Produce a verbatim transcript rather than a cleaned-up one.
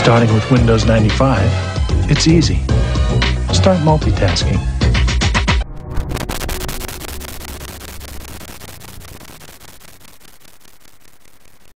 Starting with Windows ninety-five, it's easy. Start multitasking.